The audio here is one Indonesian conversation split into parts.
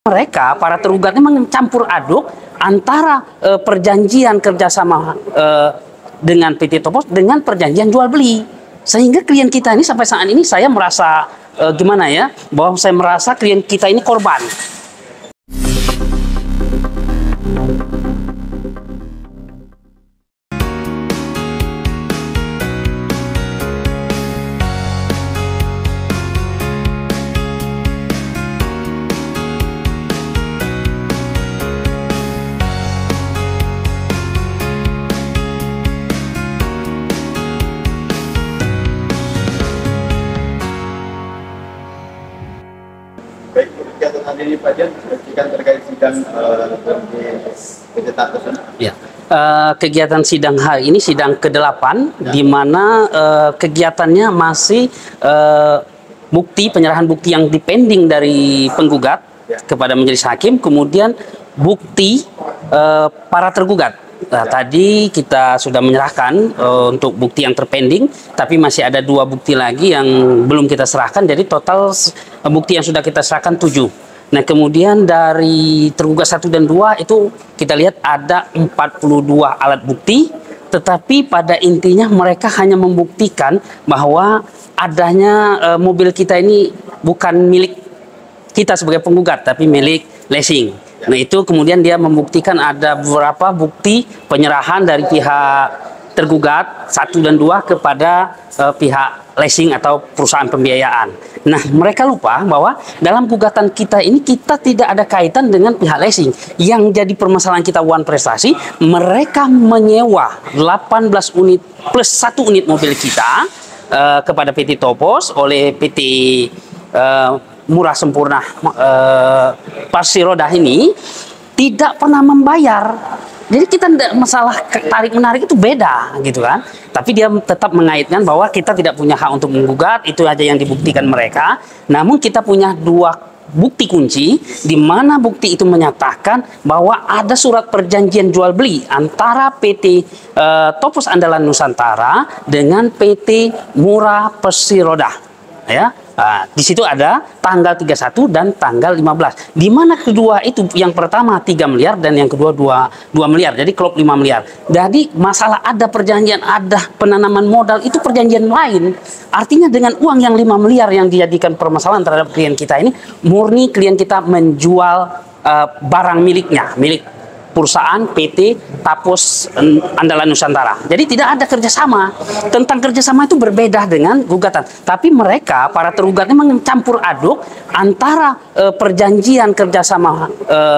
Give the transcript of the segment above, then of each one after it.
Mereka, para tergugatnya mencampur aduk antara perjanjian kerjasama dengan PT Topos dengan perjanjian jual beli, sehingga klien kita ini sampai saat ini saya merasa gimana ya, bahwa saya merasa klien kita ini korban. Baik, kegiatan hari ini Pak Jan, terkait sidang di PT Tapos. Ya, kegiatan sidang hari ini sidang ke-8, ya, di mana kegiatannya masih penyerahan bukti yang dipending dari penggugat, ya, kepada majelis hakim, kemudian bukti para tergugat. Nah, tadi kita sudah menyerahkan untuk bukti yang terpending, tapi masih ada 2 bukti lagi yang belum kita serahkan, jadi total bukti yang sudah kita serahkan 7. Nah, kemudian dari tergugat 1 dan 2 itu kita lihat ada 42 alat bukti, tetapi pada intinya mereka hanya membuktikan bahwa adanya mobil kita ini bukan milik kita sebagai penggugat, tapi milik leasing. Nah, itu kemudian dia membuktikan ada beberapa bukti penyerahan dari pihak tergugat 1 dan 2 kepada pihak leasing atau perusahaan pembiayaan. Nah, mereka lupa bahwa dalam gugatan kita ini kita tidak ada kaitan dengan pihak leasing. Yang jadi permasalahan kita One Prestasi, mereka menyewa 18 unit plus 1 unit mobil kita kepada PT Topos oleh PT Murah Sempurna Parsirodah ini tidak pernah membayar. Jadi kita tidak, masalah tarik menarik itu beda gitu kan. Tapi dia tetap mengaitkan bahwa kita tidak punya hak untuk menggugat, itu aja yang dibuktikan mereka. Namun kita punya 2 bukti kunci, di mana bukti itu menyatakan bahwa ada surat perjanjian jual beli antara PT Topos Andalan Nusantara dengan PT Murah Parsirodah. Ya, di situ ada tanggal 31 dan tanggal 15. Di mana kedua itu, yang pertama 3 miliar dan yang kedua 2 miliar. Jadi klop 5 miliar. Jadi masalah ada perjanjian, ada penanaman modal, itu perjanjian lain. Artinya dengan uang yang 5 miliar yang dijadikan permasalahan terhadap klien kita ini, murni klien kita menjual barang miliknya, milik perusahaan PT Tapos Andalan Nusantara. Jadi tidak ada kerjasama. Tentang kerjasama itu berbeda dengan gugatan. Tapi mereka, para tergugatnya mencampur aduk antara perjanjian kerjasama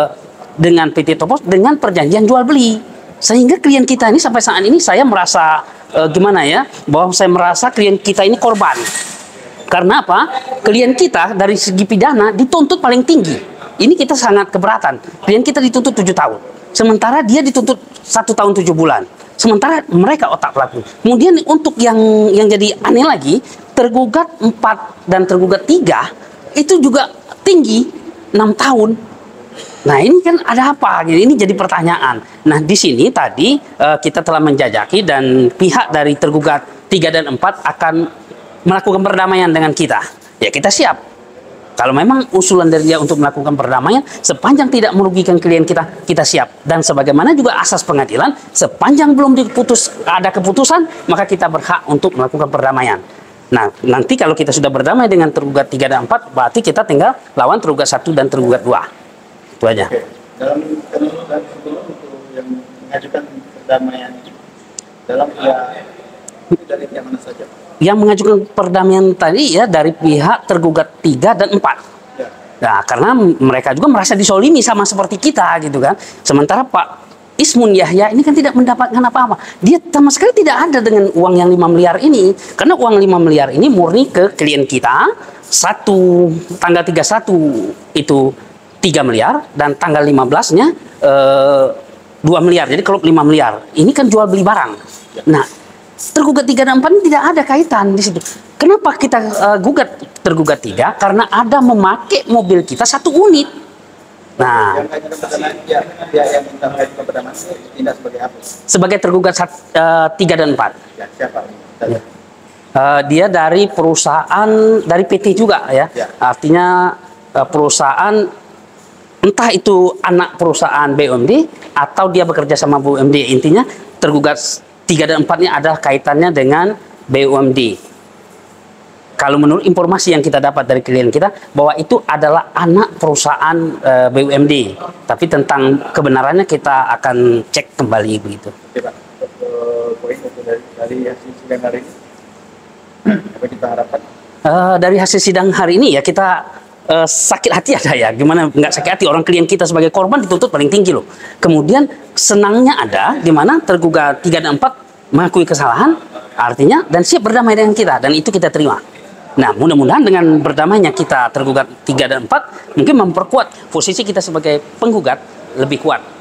dengan PT Topos dengan perjanjian jual beli. Sehingga klien kita ini sampai saat ini saya merasa gimana ya, bahwa saya merasa klien kita ini korban. Karena apa? Klien kita dari segi pidana dituntut paling tinggi. Ini kita sangat keberatan. Klien kita dituntut 7 tahun. Sementara dia dituntut 1 tahun 7 bulan. Sementara mereka otak pelaku. Kemudian untuk yang jadi aneh lagi, tergugat 4 dan tergugat 3 itu juga tinggi 6 tahun. Nah, ini kan ada apa? Ini jadi pertanyaan. Nah, di sini tadi kita telah menjajaki dan pihak dari tergugat 3 dan 4 akan melakukan perdamaian dengan kita. Ya, kita siap. Kalau memang usulan dari dia untuk melakukan perdamaian, sepanjang tidak merugikan klien kita, kita siap. Dan sebagaimana juga asas pengadilan, sepanjang belum ada keputusan, maka kita berhak untuk melakukan perdamaian. Nah, nanti kalau kita sudah berdamai dengan tergugat 3 dan 4, berarti kita tinggal lawan tergugat 1 dan tergugat 2. Itu aja. Oke. Dalam sebelum untuk yang mengajukan perdamaian, dalam dari yang mana saja? Yang mengajukan perdamaian tadi ya dari pihak tergugat 3 dan 4. Ya. Nah, karena mereka juga merasa disolimi sama seperti kita gitu kan. Sementara Pak Ismun Yahya ini kan tidak mendapatkan apa-apa. Dia sama sekali tidak ada dengan uang yang 5 miliar ini. Karena uang 5 miliar ini murni ke klien kita. Tanggal 31 itu 3 miliar dan tanggal 15-nya 2 miliar. Jadi kalau 5 miliar. Ini kan jual beli barang. Nah, tergugat 3 dan 4 ini tidak ada kaitan di situ. Kenapa kita gugat tergugat 3? Karena ada memakai mobil kita 1 unit. Nah, yang minta mengajukan perdamaian tindak sebagai apa? Sebagai tergugat 3 dan 4. Ya, siapa? Ya. Dia dari perusahaan, dari PT juga ya. Ya. Artinya perusahaan entah itu anak perusahaan BUMD atau dia bekerja sama BUMD, intinya tergugat 3 dan 4-nya adalah kaitannya dengan BUMD. Kalau menurut informasi yang kita dapat dari klien kita, bahwa itu adalah anak perusahaan BUMD. Tapi tentang kebenarannya kita akan cek kembali begitu. Oke Pak, poin untuk dari hasil sidang hari ini, apa kita harapkan? Dari hasil sidang hari ini ya kita sakit hati ada ya, gimana nggak sakit hati, orang klien kita sebagai korban dituntut paling tinggi loh. Kemudian senangnya ada di mana tergugat 3 dan 4 mengakui kesalahan, artinya dan siap berdamai dengan kita, dan itu kita terima. Nah, mudah-mudahan dengan berdamainya kita tergugat 3 dan 4 mungkin memperkuat posisi kita sebagai penggugat lebih kuat.